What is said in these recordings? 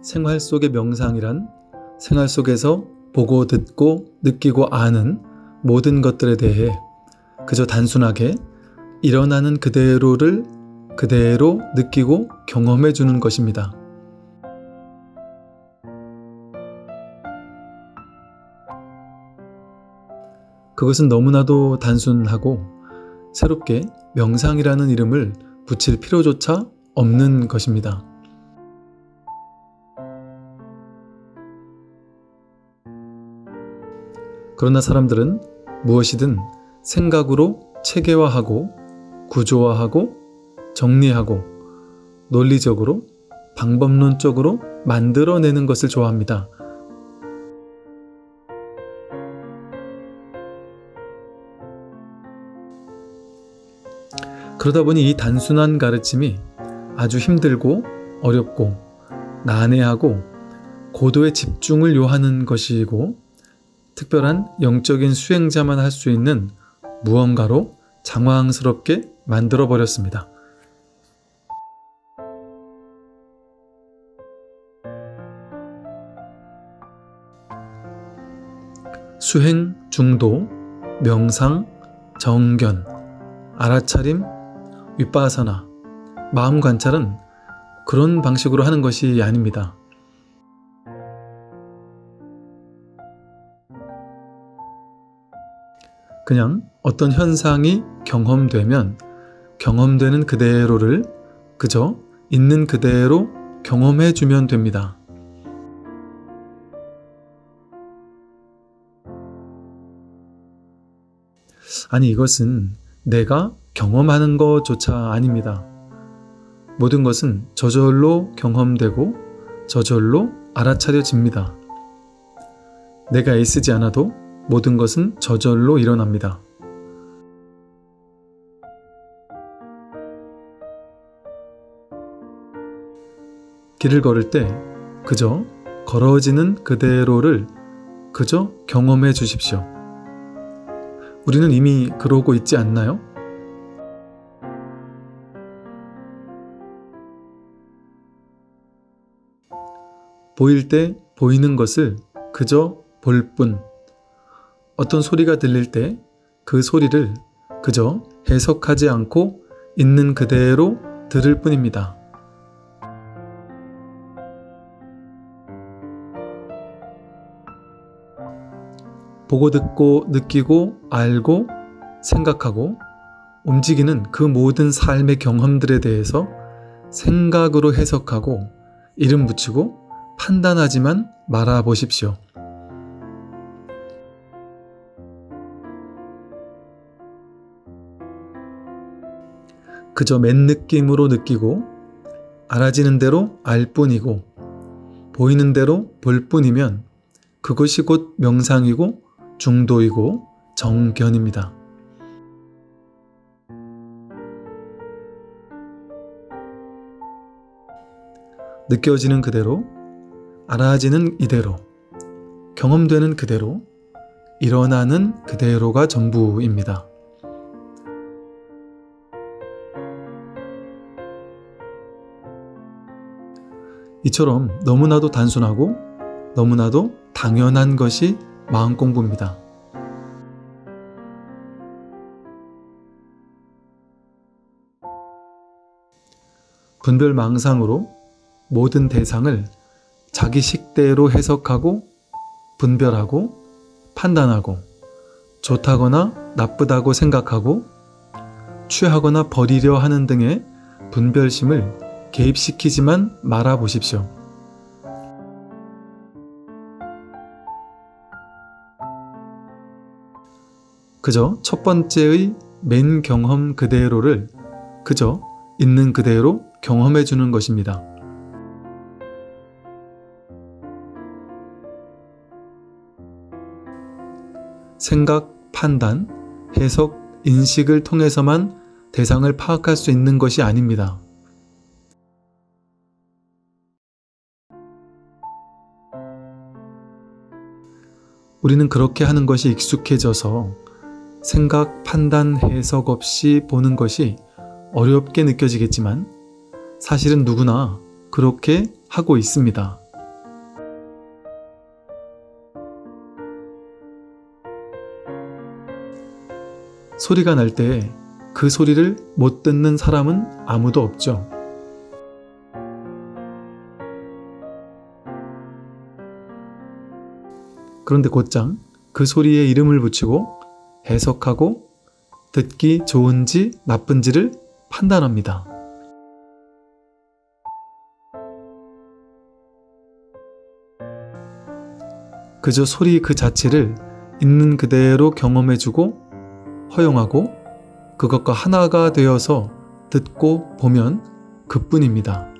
생활 속의 명상이란 생활 속에서 보고 듣고 느끼고 아는 모든 것들에 대해 그저 단순하게 일어나는 그대로를 그대로 느끼고 경험해 주는 것입니다. 그것은 너무나도 단순하고 새롭게 명상이라는 이름을 붙일 필요조차 없는 것입니다. 그러나 사람들은 무엇이든 생각으로 체계화하고 구조화하고 정리하고 논리적으로 방법론적으로 만들어내는 것을 좋아합니다. 그러다 보니 이 단순한 가르침이 아주 힘들고 어렵고 난해하고 고도의 집중을 요하는 것이고 특별한 영적인 수행자만 할 수 있는 무언가로 장황스럽게 만들어버렸습니다. 수행, 중도, 명상, 정견, 알아차림, 윗바사나, 마음 관찰은 그런 방식으로 하는 것이 아닙니다. 그냥 어떤 현상이 경험되면 경험되는 그대로를 그저 있는 그대로 경험해 주면 됩니다. 아니, 이것은 내가 경험하는 것조차 아닙니다. 모든 것은 저절로 경험되고 저절로 알아차려집니다. 내가 애쓰지 않아도 모든 것은 저절로 일어납니다. 길을 걸을 때 그저 걸어지는 그대로를 그저 경험해 주십시오. 우리는 이미 그러고 있지 않나요? 보일 때 보이는 것을 그저 볼 뿐, 어떤 소리가 들릴 때 그 소리를 그저 해석하지 않고 있는 그대로 들을 뿐입니다. 보고 듣고 느끼고 알고 생각하고 움직이는 그 모든 삶의 경험들에 대해서 생각으로 해석하고 이름 붙이고 판단하지만 말아 보십시오. 그저 맨 느낌으로 느끼고 알아지는 대로 알 뿐이고 보이는 대로 볼 뿐이면 그것이 곧 명상이고 중도이고 정견입니다. 느껴지는 그대로, 알아지는 이대로, 경험되는 그대로, 일어나는 그대로가 전부입니다. 이처럼 너무나도 단순하고 너무나도 당연한 것이 마음공부입니다. 분별망상으로 모든 대상을 자기 식대로 해석하고 분별하고 판단하고 좋다거나 나쁘다고 생각하고 취하거나 버리려 하는 등의 분별심을 개입시키지만 말아 보십시오. 그저 첫 번째의 맨 경험 그대로를 그저 있는 그대로 경험해 주는 것입니다. 생각, 판단, 해석, 인식을 통해서만 대상을 파악할 수 있는 것이 아닙니다. 우리는 그렇게 하는 것이 익숙해져서 생각, 판단, 해석 없이 보는 것이 어렵게 느껴지겠지만 사실은 누구나 그렇게 하고 있습니다. 소리가 날 때 그 소리를 못 듣는 사람은 아무도 없죠. 그런데 곧장 그 소리에 이름을 붙이고 해석하고 듣기 좋은지 나쁜지를 판단합니다. 그저 소리 그 자체를 있는 그대로 경험해주고 허용하고 그것과 하나가 되어서 듣고 보면 그뿐입니다.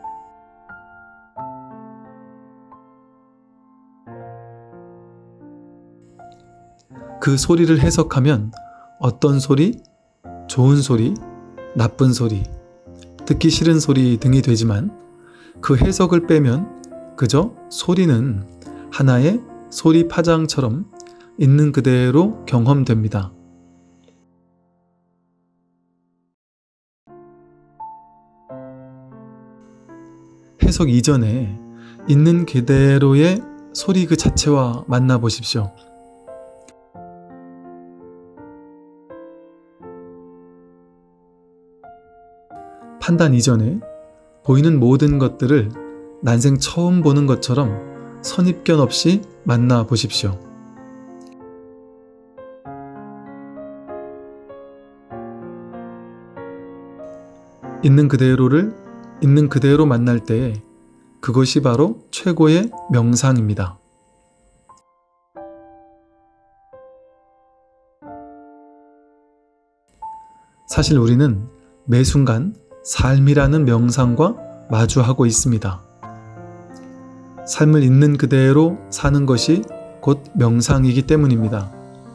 그 소리를 해석하면 어떤 소리, 좋은 소리, 나쁜 소리, 듣기 싫은 소리 등이 되지만 그 해석을 빼면 그저 소리는 하나의 소리 파장처럼 있는 그대로 경험됩니다. 해석 이전에 있는 그대로의 소리 그 자체와 만나보십시오. 판단 이전에 보이는 모든 것들을 난생 처음 보는 것처럼 선입견 없이 만나보십시오. 있는 그대로를 있는 그대로 만날 때에 그것이 바로 최고의 명상입니다. 사실 우리는 매 순간 삶이라는 명상과 마주하고 있습니다. 삶을 있는 그대로 사는 것이 곧 명상이기 때문입니다.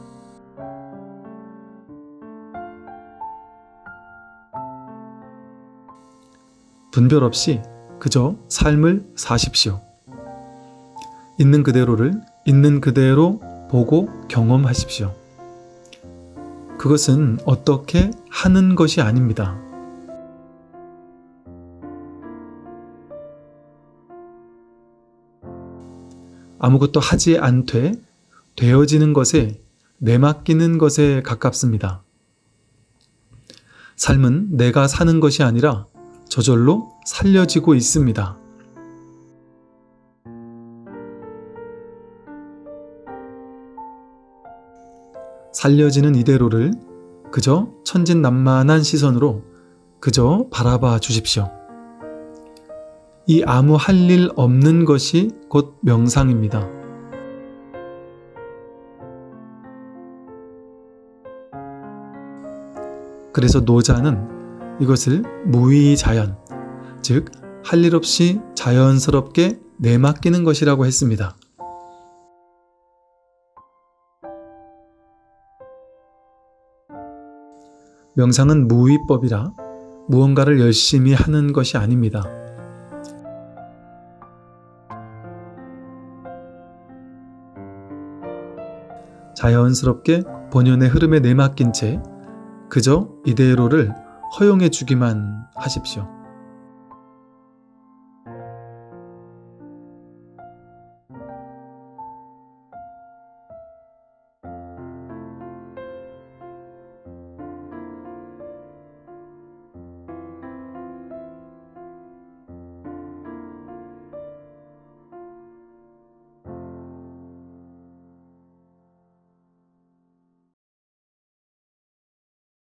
분별 없이 그저 삶을 사십시오. 있는 그대로를 있는 그대로 보고 경험하십시오. 그것은 어떻게 하는 것이 아닙니다. 아무것도 하지 않되 되어지는 것에 내맡기는 것에 가깝습니다. 삶은 내가 사는 것이 아니라 저절로 살려지고 있습니다. 살려지는 이대로를 그저 천진난만한 시선으로 그저 바라봐 주십시오. 이 아무 할 일 없는 것이 곧 명상입니다. 그래서 노자는 이것을 무의자연, 즉 할 일 없이 자연스럽게 내맡기는 것이라고 했습니다. 명상은 무위법이라 무언가를 열심히 하는 것이 아닙니다. 자연스럽게 본연의 흐름에 내맡긴 채 그저 이대로를 허용해 주기만 하십시오.